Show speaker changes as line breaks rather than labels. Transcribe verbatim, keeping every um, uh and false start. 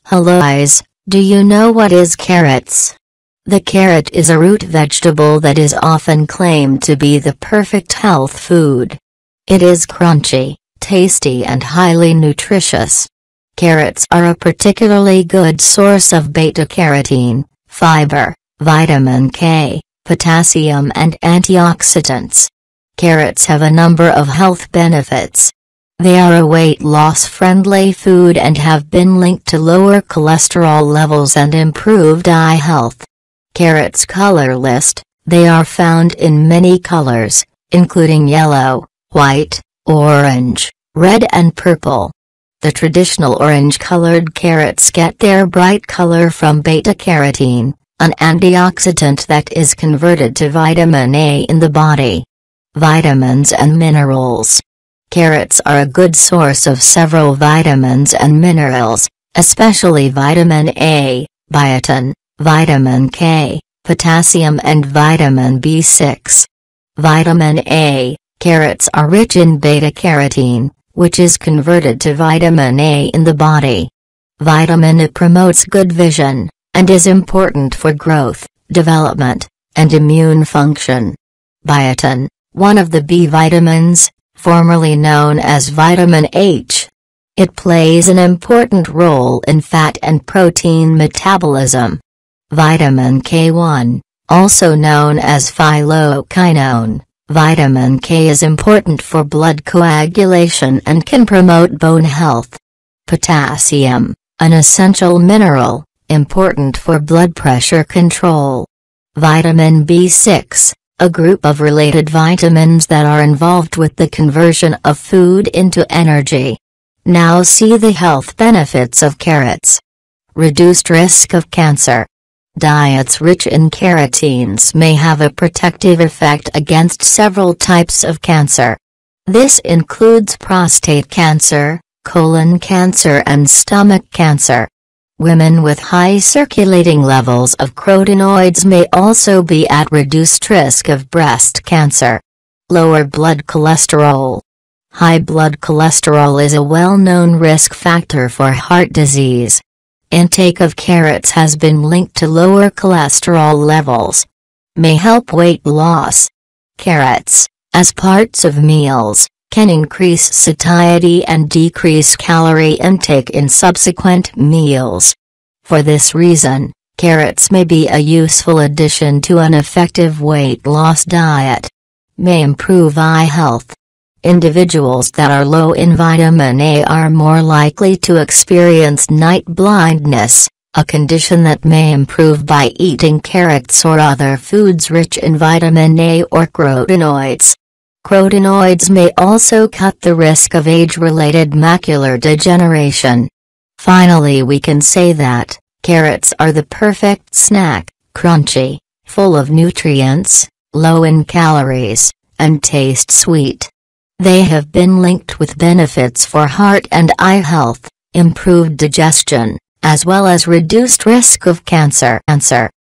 Hello guys, do you know what is carrots? The carrot is a root vegetable that is often claimed to be the perfect health food. It is crunchy, tasty and highly nutritious. Carrots are a particularly good source of beta-carotene, fiber, vitamin K, potassium and antioxidants. Carrots have a number of health benefits. They are a weight loss-friendly food and have been linked to lower cholesterol levels and improved eye health. Carrots color list: they are found in many colors, including yellow, white, orange, red and purple. The traditional orange-colored carrots get their bright color from beta-carotene, an antioxidant that is converted to vitamin A in the body. Vitamins and minerals. Carrots are a good source of several vitamins and minerals, especially vitamin A, biotin, vitamin K, potassium and vitamin B six. Vitamin A, carrots are rich in beta-carotene, which is converted to vitamin A in the body. Vitamin A promotes good vision, and is important for growth, development, and immune function. Biotin, one of the B vitamins, formerly known as vitamin H. It plays an important role in fat and protein metabolism. Vitamin K one, also known as phytoquinone, vitamin K is important for blood coagulation and can promote bone health. Potassium, an essential mineral, important for blood pressure control. Vitamin B six, a group of related vitamins that are involved with the conversion of food into energy. Now see the health benefits of carrots. Reduced risk of cancer. Diets rich in carotenes may have a protective effect against several types of cancer. This includes prostate cancer, colon cancer and stomach cancer. Women with high circulating levels of carotenoids may also be at reduced risk of breast cancer. Lower blood cholesterol. High blood cholesterol is a well-known risk factor for heart disease. Intake of carrots has been linked to lower cholesterol levels. May help weight loss. Carrots, as parts of meals, can increase satiety and decrease calorie intake in subsequent meals. For this reason, carrots may be a useful addition to an effective weight loss diet. May improve eye health. Individuals that are low in vitamin A are more likely to experience night blindness, a condition that may improve by eating carrots or other foods rich in vitamin A or carotenoids. Carotenoids may also cut the risk of age-related macular degeneration. Finally, we can say that carrots are the perfect snack, crunchy, full of nutrients, low in calories, and taste sweet. They have been linked with benefits for heart and eye health, improved digestion, as well as reduced risk of cancer.